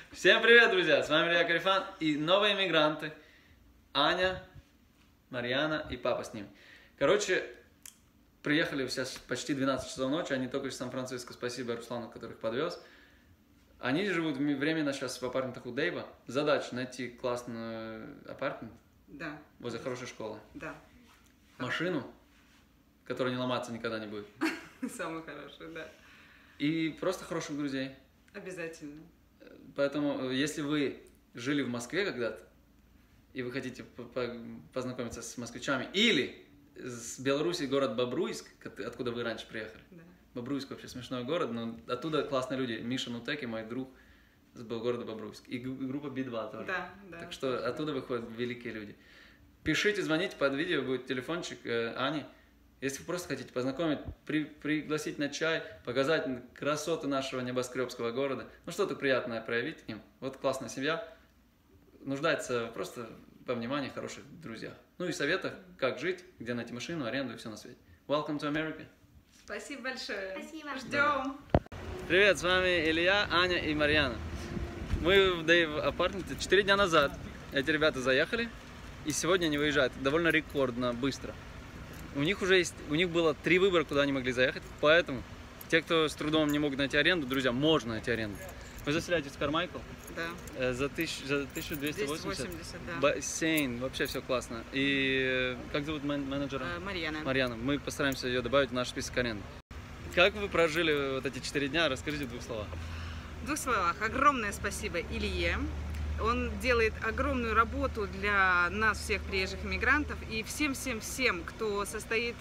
Всем привет, друзья! С вами Илья Карифан и новые иммигранты Аня, Марьяна и папа с ними. Короче, приехали сейчас почти 12 часов ночи, они только из Сан-Франциско, спасибо Руслану, который их подвез. Они живут временно сейчас в апартаментах у Дэйва. Задача найти классный апартамент возле хорошей школы. Да. Машину, которая не ломаться никогда не будет. Самый хороший, да. И просто хороших друзей. Обязательно. Поэтому, если вы жили в Москве когда-то, и вы хотите познакомиться с москвичами, или с Беларуси город Бобруйск, откуда вы раньше приехали. Да. Бобруйск вообще смешной город, но оттуда классные люди. Миша Нутеки, мой друг с города Бобруйск. И группа B2 тоже. Да, да. Так что оттуда выходят великие люди. Пишите, звоните, под видео будет телефончик Ани. Если вы просто хотите познакомить, пригласить на чай, показать красоты нашего небоскребского города, ну что-то приятное проявить к ним. Вот классная семья, нуждается просто во внимании, хороших друзьях. Ну и советах, как жить, где найти машину, аренду и все на свете. Welcome to America. Спасибо большое. Спасибо. Ждем. Привет, с вами Илья, Аня и Марьяна. Мы в Дэйв апартаменте 4 дня назад. Эти ребята заехали, и сегодня они выезжают довольно рекордно быстро. У них было 3 выбора, куда они могли заехать, поэтому те, кто с трудом не могут найти аренду, друзья, можно найти аренду. Вы заселяетесь в Кармайкл? Да. За 1280? 280, да. Бассейн, вообще все классно. И как зовут менеджера? Марьяна. Марьяна. Мы постараемся ее добавить в наш список аренды. Как вы прожили вот эти 4 дня? Расскажите в 2 словах. В 2 словах. Огромное спасибо Илье. Он делает огромную работу для нас, всех приезжих иммигрантов, и всем, кто состоит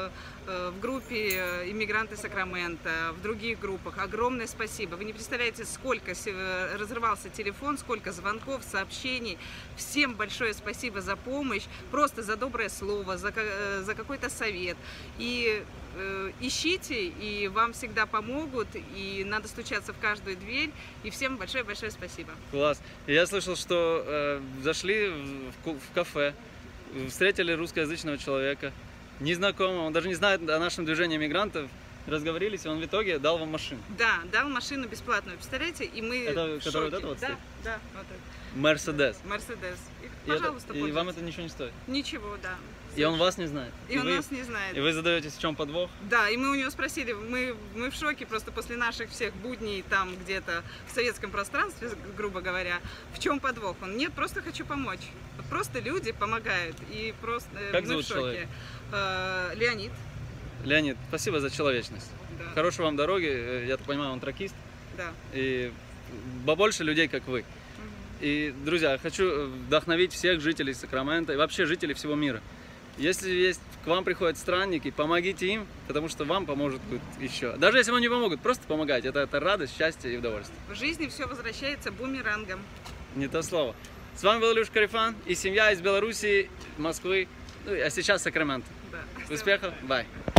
в группе иммигранты Сакрамента, в других группах. Огромное спасибо. Вы не представляете, сколько разрывался телефон, сколько звонков, сообщений. Всем большое спасибо за помощь, просто за доброе слово, за какой-то совет. И ищите, и вам всегда помогут, и надо стучаться в каждую дверь, и всем большое-большое спасибо. Класс. Я слышал, что зашли в кафе, встретили русскоязычного человека, незнакомого, он даже не знает о нашем движении мигрантов, разговорились, и он в итоге дал вам машину. Да, дал машину бесплатную, представляете, и мы это, в который шоке. вот это вот стоит? Да, вот это. Мерседес. Мерседес. Пожалуйста, и вам это ничего не стоит? Ничего, да. И он вас не знает? И он нас не знает. И вы задаетесь, в чем подвох? Да, и мы у него спросили, мы в шоке просто после наших всех будней там где-то в советском пространстве, грубо говоря, в чем подвох? Он: нет, просто хочу помочь. Просто люди помогают, и просто как мы зовут в шоке. человека? Леонид. Леонид, спасибо за человечность. Да. Хорошей вам дороги, я так понимаю, он тракист. Да. И побольше людей, как вы. И, друзья, хочу вдохновить всех жителей Сакрамента и вообще жителей всего мира. Если к вам приходят странники, помогите им, потому что вам поможет еще. Даже если вам не помогут, просто помогайте. Это радость, счастье и удовольствие. В жизни все возвращается бумерангом. Не то слово. С вами был Илюш Карифан и семья из Беларуси, Москвы, ну, а сейчас Сакраменто. Да. Успехов, бай!